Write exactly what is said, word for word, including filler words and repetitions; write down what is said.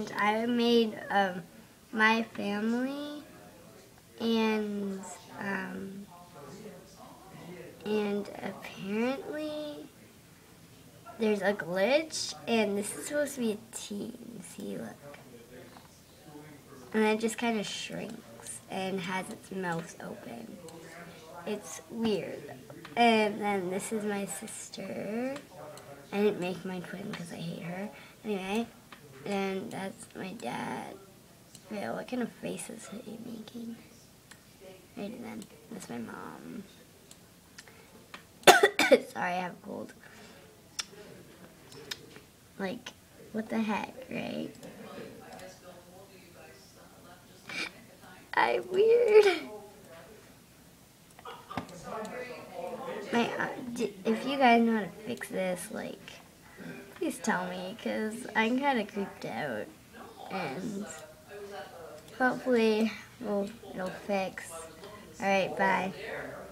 and I made um, my family and um, and apparently there's a glitch, and this is supposed to be a teen. See, look. And it just kind of shrinks and has its mouth open. It's weird. And then this is my sister. I didn't make my twin because I hate her. Anyway, and that's my dad. Yeah, what kind of faces are you making? Right then, that's my mom. Sorry, I have a cold. Like, what the heck, right? I'm weird. My, uh, if you guys know how to fix this, like, please tell me, because I'm kind of creeped out. And hopefully we'll, it'll fix. Alright, bye.